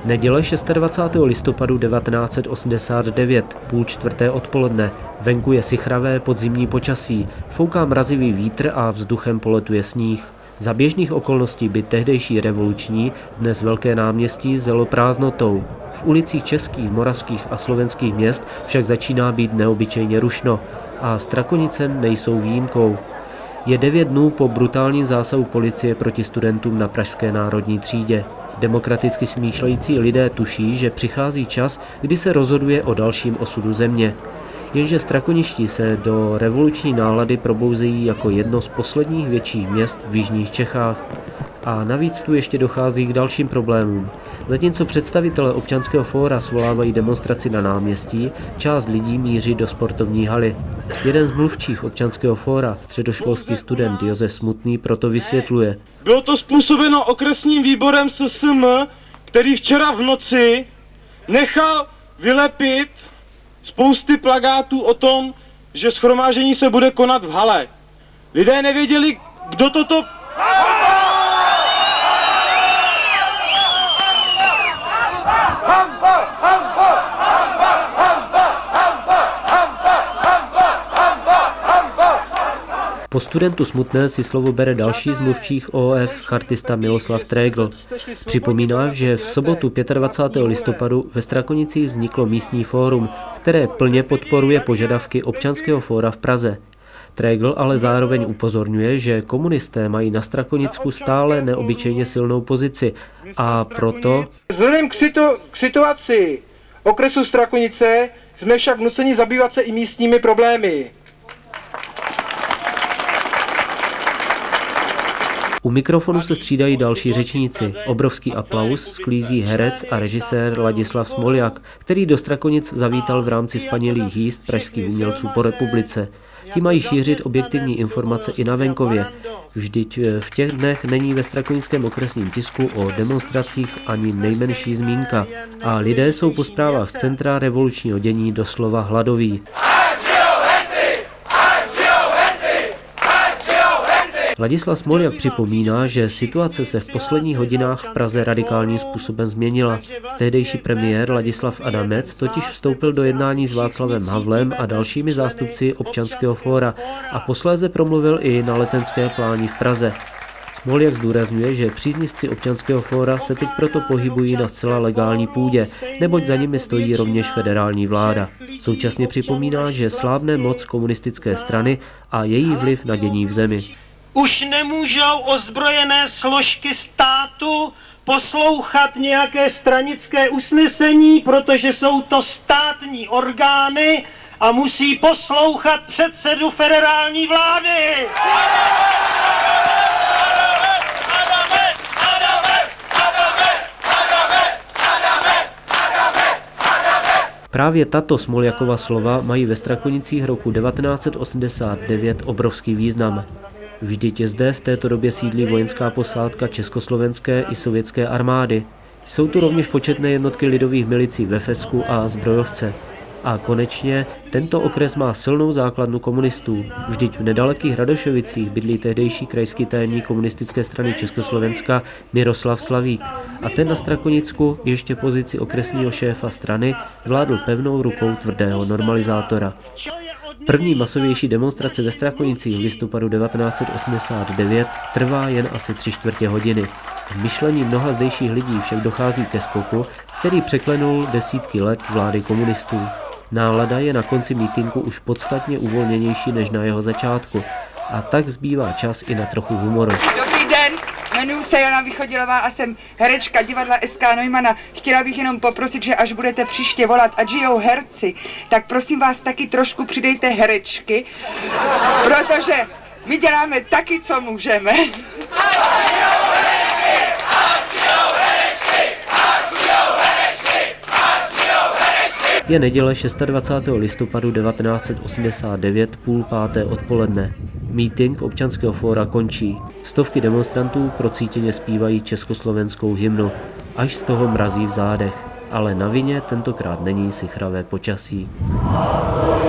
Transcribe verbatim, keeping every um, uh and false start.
Neděle dvacátého šestého listopadu devatenáct set osmdesát devět, půl čtvrté odpoledne, venku je sichravé podzimní počasí, fouká mrazivý vítr a vzduchem poletuje sníh. Za běžných okolností by tehdejší revoluční, dnes velké náměstí zelo prázdnotou. V ulicích českých, moravských a slovenských měst však začíná být neobyčejně rušno a Strakonice nejsou výjimkou. Je devět dnů po brutálním zásahu policie proti studentům na pražské národní třídě. Demokraticky smýšlející lidé tuší, že přichází čas, kdy se rozhoduje o dalším osudu země. Jenže strakoniští se do revoluční nálady probouzejí jako jedno z posledních větších měst v jižních Čechách. A navíc tu ještě dochází k dalším problémům. Zatímco představitelé občanského fóra svolávají demonstraci na náměstí, část lidí míří do sportovní haly. Jeden z mluvčích občanského fóra, středoškolský student Josef Smutný, proto vysvětluje. Bylo to způsobeno okresním výborem S S M, který včera v noci nechal vylepit spousty plakátů o tom, že shromáždění se bude konat v hale. Lidé nevěděli, kdo toto... Po studentu Smutné si slovo bere další z mluvčích O O F, chartista Miloslav Trégl. Připomíná, že v sobotu dvacátého pátého listopadu ve Strakonicích vzniklo místní fórum, které plně podporuje požadavky občanského fóra v Praze. Trégl ale zároveň upozorňuje, že komunisté mají na Strakonicku stále neobyčejně silnou pozici a proto... Vzhledem k, situ- k situaci okresu Strakonice jsme však nuceni zabývat se i místními problémy. U mikrofonu se střídají další řečníci. Obrovský aplaus sklízí herec a režisér Ladislav Smoljak, který do Strakonic zavítal v rámci spanilých jízd pražských umělců po republice. Ti mají šířit objektivní informace i na venkově. Vždyť v těch dnech není ve strakonickém okresním tisku o demonstracích ani nejmenší zmínka. A lidé jsou po zprávách z centra revolučního dění doslova hladoví. Ladislav Smoljak připomíná, že situace se v posledních hodinách v Praze radikálním způsobem změnila. Tehdejší premiér Ladislav Adamec totiž vstoupil do jednání s Václavem Havlem a dalšími zástupci občanského fóra a posléze promluvil i na Letenské pláni v Praze. Smoljak zdůrazňuje, že příznivci občanského fóra se teď proto pohybují na zcela legální půdě, neboť za nimi stojí rovněž federální vláda. Současně připomíná, že slábne moc komunistické strany a její vliv na dění v zemi. Už nemůžou ozbrojené složky státu poslouchat nějaké stranické usnesení, protože jsou to státní orgány a musí poslouchat předsedu federální vlády. Právě tato Smoljakova slova mají ve Strakonicích roku devatenáct set osmdesát devět obrovský význam. Vždyť zde v této době sídlí vojenská posádka československé i sovětské armády. Jsou tu rovněž početné jednotky lidových milicí ve Fesku a zbrojovce. A konečně tento okres má silnou základnu komunistů. Vždyť v nedalekých Radošovicích bydlí tehdejší krajský tajemník komunistické strany Československa Miroslav Slavík. A ten na Strakonicku ještě pozici okresního šéfa strany vládl pevnou rukou tvrdého normalizátora. První masovější demonstrace ve Strakonicích v listopadu devatenáct set osmdesát devět trvá jen asi tři čtvrtě hodiny. V myšlení mnoha zdejších lidí však dochází ke skoku, který překlenul desítky let vlády komunistů. Nálada je na konci mítinku už podstatně uvolněnější než na jeho začátku a tak zbývá čas i na trochu humoru. Dobrý den, jmenuji se Jana Vychodilová a jsem herečka divadla S K Neumana. Chtěla bych jenom poprosit, že až budete příště volat a žijou herci, tak prosím vás taky trošku přidejte herečky, protože my děláme taky, co můžeme. Je neděle dvacátého šestého listopadu devatenáct set osmdesát devět, půl páté odpoledne. Mítink občanského fóra končí. Stovky demonstrantů procítěně zpívají československou hymnu, až z toho mrazí v zádech. Ale na vině tentokrát není sichravé počasí.